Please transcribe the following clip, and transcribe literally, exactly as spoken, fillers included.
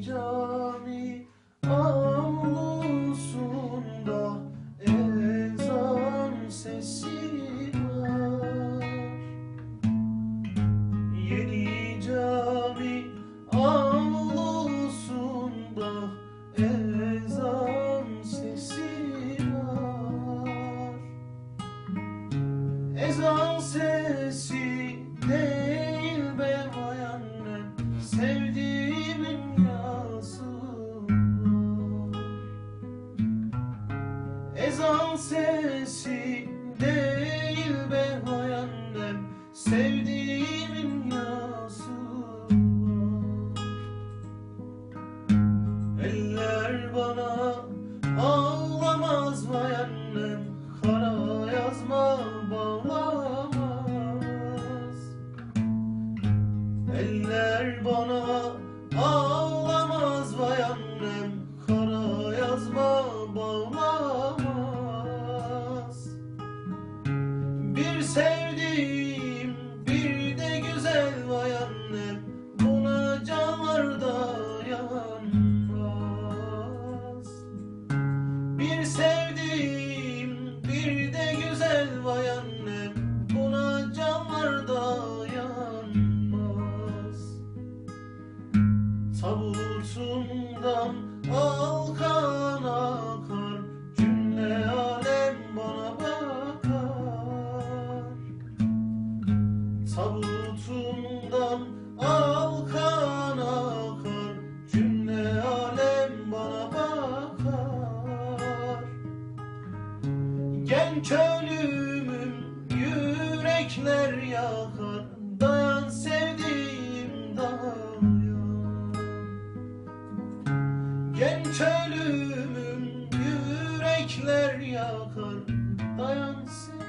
cami avlusunda ezan sesi var. Yeni cami avlusunda ezan sesi var. Ezan sesi değil be vay annem, sevdiğimin yası var. Ezan sesi değil be vay annem, sevdiğimin yası var. Eller bana ağlamaz vay annem, kara yazma bağlamaz. Eller bana ağlamaz vay annem, kara yazma bağlamaz. Bir sevdiğim bir de güzel vay annem, buna canlar dayanmaz. Bir sevdiğim bir de güzel vay annem, buna canlar dayanmaz. Tabutumdan alkan akar, cümle alem bana bakar. Tabutumdan alkan akar, cümle alem bana bakar. Genç ölümüm yürekler yakar, dayan sevdiğim dayan. Genç ölümüm yürekler yakar, dayan sevdiğim.